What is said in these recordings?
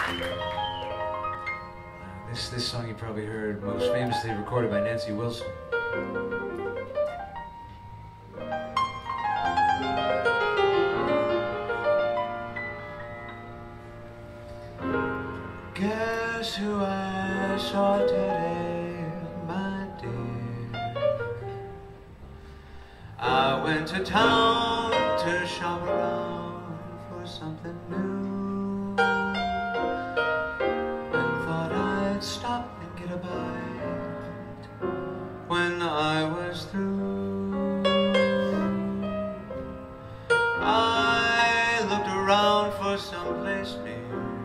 This song you probably heard, most famously recorded by Nancy Wilson. Guess who I saw today, my dear? I went to town to shop around for something new, and thought I'd stop and get a bite when I was through. I looked around for someplace near,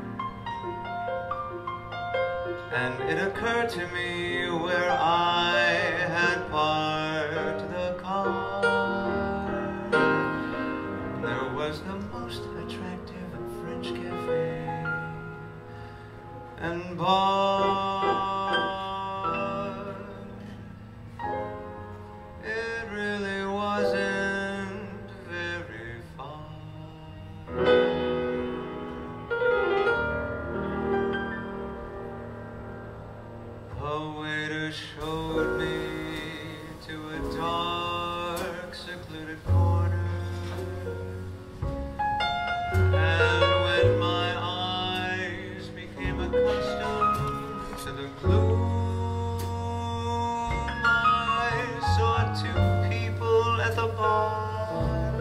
and it occurred to me where I had parked the car. There was the most attractive French cafe and bar. It really wasn't very far. A waiter showed me to a dark, secluded corner, and when my eyes became accustomed to the gloom, I saw two people at the bar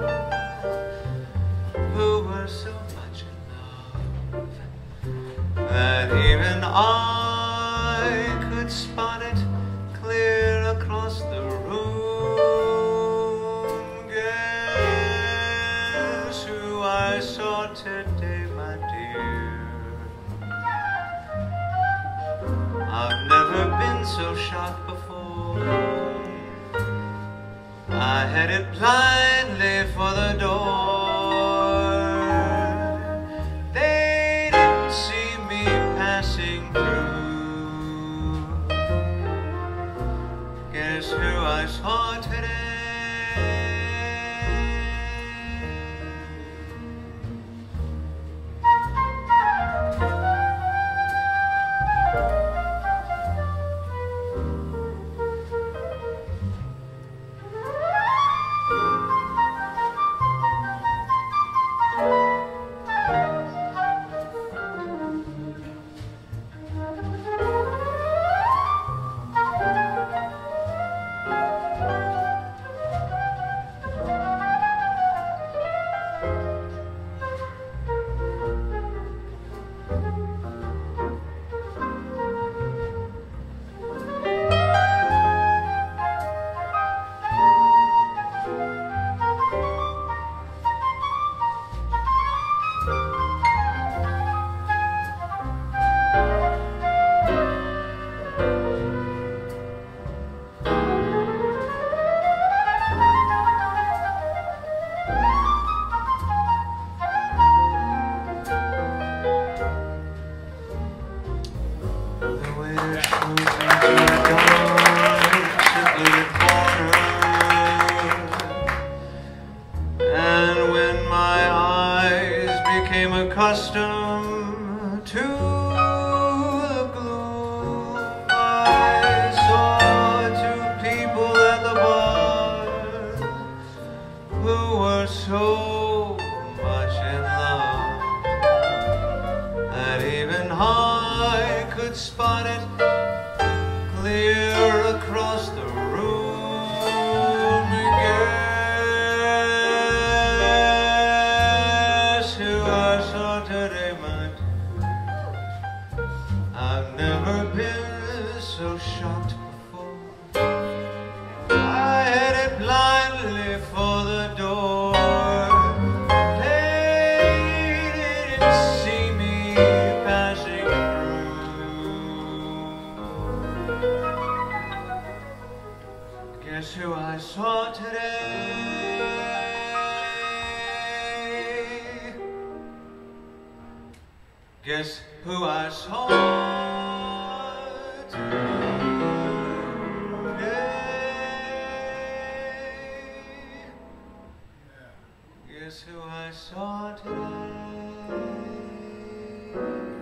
who were so much in love that even I could spot it clear across the room. Guess who I saw today, my dear? I've never been so shocked before. I headed blindly for the door. They didn't see me passing through. Guess who I saw today? And when my eyes became accustomed to the gloom, I saw two people at the bar who were so much in love that even I could spot it clear across the room. Guess who I saw today, my dear? I've never been so shocked before. I headed blindly for the door. They didn't see me passing through. Guess who I saw today? Guess who I saw today? Guess who I saw today?